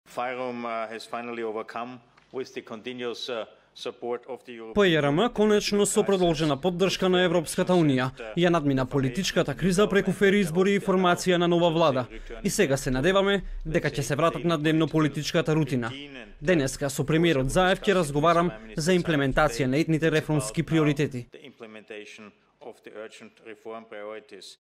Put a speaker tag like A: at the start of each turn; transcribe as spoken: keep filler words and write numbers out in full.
A: Fyrom has finally overcome with the continuous
B: По Е Р М конечно со продолжена поддршка на Европската Унија ја надмина политичката криза преку фери избори и формација на нова влада. И сега се надеваме дека ќе се вратат на дневно политичката рутина. Денеска со премиерот Заев ќе разговарам за имплементација на етните реформски приоритети.